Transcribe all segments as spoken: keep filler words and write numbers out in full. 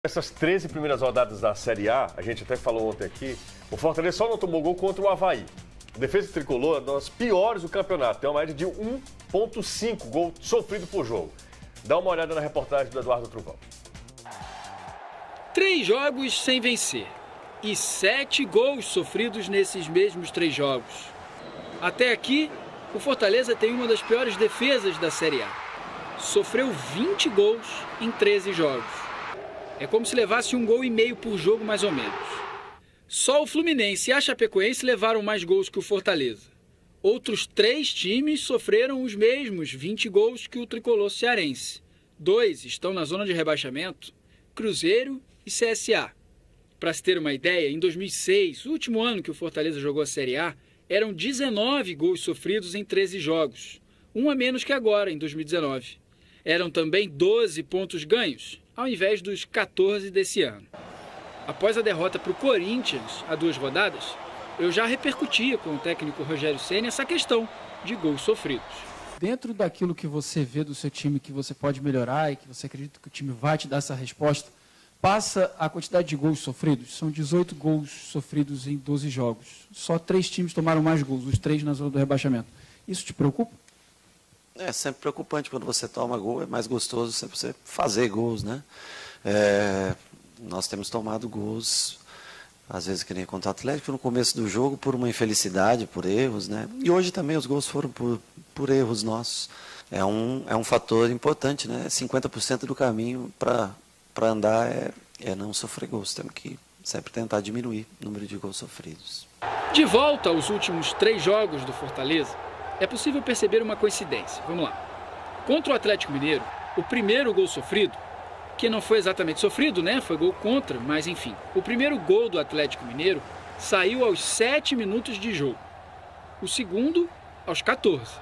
Essas treze primeiras rodadas da Série A, a gente até falou ontem aqui, o Fortaleza só não tomou gol contra o Avaí. A defesa tricolor é uma das piores do campeonato, tem uma média de um ponto cinco gol sofrido por jogo. Dá uma olhada na reportagem do Eduardo Truvão. Três jogos sem vencer e sete gols sofridos nesses mesmos três jogos. Até aqui, o Fortaleza tem uma das piores defesas da Série A. Sofreu vinte gols em treze jogos. É como se levasse um gol e meio por jogo, mais ou menos. Só o Fluminense e a Chapecoense levaram mais gols que o Fortaleza. Outros três times sofreram os mesmos vinte gols que o tricolor cearense. Dois estão na zona de rebaixamento, Cruzeiro e C S A. Para se ter uma ideia, em dois mil e seis, o último ano que o Fortaleza jogou a Série A, eram dezenove gols sofridos em treze jogos, um a menos que agora, em dois mil e dezenove. Eram também doze pontos ganhos, ao invés dos quatorze desse ano. Após a derrota para o Corinthians, há duas rodadas, eu já repercutia com o técnico Rogério Ceni essa questão de gols sofridos. Dentro daquilo que você vê do seu time, que você pode melhorar e que você acredita que o time vai te dar essa resposta, passa a quantidade de gols sofridos. São dezoito gols sofridos em doze jogos. Só três times tomaram mais gols, os três na zona do rebaixamento. Isso te preocupa? É sempre preocupante quando você toma gol, é mais gostoso sempre você fazer gols, né? É, nós temos tomado gols, às vezes que nem contra o Atlético, no começo do jogo, por uma infelicidade, por erros, né? E hoje também os gols foram por, por erros nossos. É um, é um fator importante, né? cinquenta por cento do caminho para para andar é, é não sofrer gols. Temos que sempre tentar diminuir o número de gols sofridos. De volta aos últimos três jogos do Fortaleza, é possível perceber uma coincidência. Vamos lá. Contra o Atlético Mineiro, o primeiro gol sofrido, que não foi exatamente sofrido, né? Foi gol contra, mas enfim. O primeiro gol do Atlético Mineiro saiu aos sete minutos de jogo. O segundo, aos quatorze.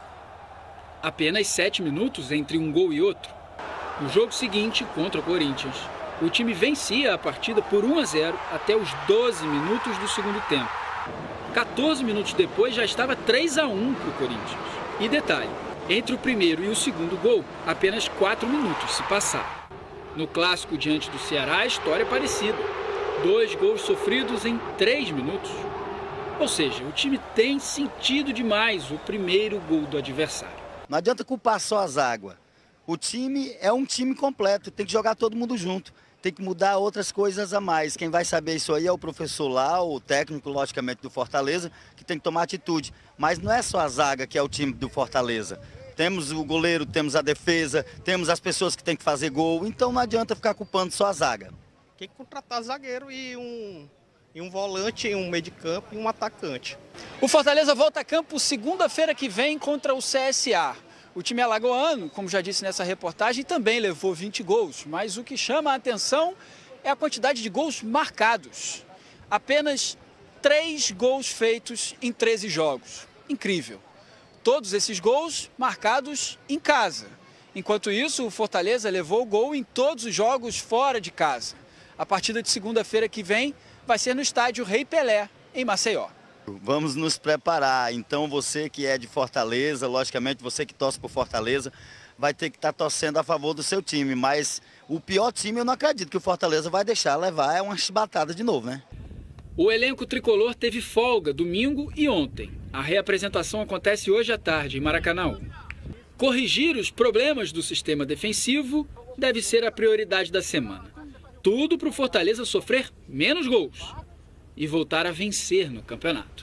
Apenas sete minutos entre um gol e outro. No jogo seguinte, contra o Corinthians, o time vencia a partida por um a zero até os doze minutos do segundo tempo. quatorze minutos depois já estava três a um para o Corinthians. E detalhe, entre o primeiro e o segundo gol, apenas quatro minutos se passaram. No clássico diante do Ceará, a história é parecida. Dois gols sofridos em três minutos. Ou seja, o time tem sentido demais o primeiro gol do adversário. Não adianta culpar só as águas. O time é um time completo, tem que jogar todo mundo junto. Tem que mudar outras coisas a mais. Quem vai saber isso aí é o professor lá, o técnico, logicamente, do Fortaleza, que tem que tomar atitude. Mas não é só a zaga que é o time do Fortaleza. Temos o goleiro, temos a defesa, temos as pessoas que têm que fazer gol. Então não adianta ficar culpando só a zaga. Tem que contratar zagueiro e um, e um volante, um meio de campo e um atacante. O Fortaleza volta a campo segunda-feira que vem contra o C S A. O time alagoano, como já disse nessa reportagem, também levou vinte gols, mas o que chama a atenção é a quantidade de gols marcados. Apenas três gols feitos em treze jogos. Incrível. Todos esses gols marcados em casa. Enquanto isso, o Fortaleza levou gol em todos os jogos fora de casa. A partida de segunda-feira que vem vai ser no estádio Rei Pelé, em Maceió. Vamos nos preparar, então você que é de Fortaleza, logicamente você que torce por Fortaleza, vai ter que estar torcendo a favor do seu time, mas o pior time eu não acredito que o Fortaleza vai deixar levar, é uma chibatada de novo, né? O elenco tricolor teve folga domingo e ontem. A reapresentação acontece hoje à tarde em Maracanã. Corrigir os problemas do sistema defensivo deve ser a prioridade da semana. Tudo para o Fortaleza sofrer menos gols e voltar a vencer no campeonato.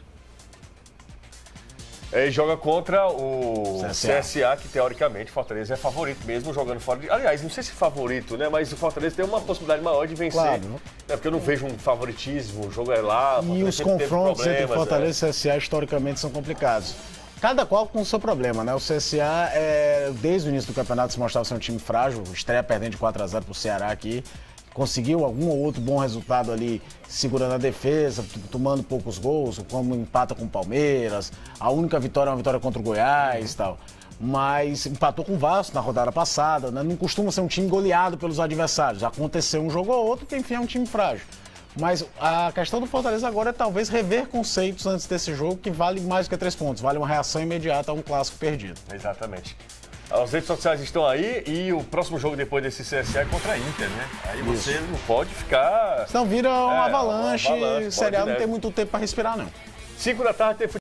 É, joga contra o C S A. C S A, que teoricamente o Fortaleza é favorito mesmo jogando fora de... Aliás, não sei se favorito, né? Mas o Fortaleza tem uma possibilidade maior de vencer. Claro. Né? Porque eu não vejo um favoritismo, o jogo é lá... E os confrontos entre Fortaleza e C S A historicamente são complicados. Cada qual com o seu problema, né? O C S A, é, desde o início do campeonato, se mostrava ser um time frágil, estreia perdendo de quatro a zero para o Ceará aqui. Conseguiu algum ou outro bom resultado ali, segurando a defesa, tomando poucos gols, como empata com o Palmeiras. A única vitória é uma vitória contra o Goiás e tal. Mas empatou com o Vasco na rodada passada, né? Não costuma ser um time goleado pelos adversários. Aconteceu um jogo ou outro, que enfim é um time frágil. Mas a questão do Fortaleza agora é talvez rever conceitos antes desse jogo, que vale mais do que três pontos. Vale uma reação imediata a um clássico perdido. Exatamente. As redes sociais estão aí e o próximo jogo depois desse C S A é contra a Inter, né? Aí Isso. você não pode ficar... Senão vira um é, avalanche, um avalanche Série A não tem muito tempo para respirar, não. cinco da tarde tem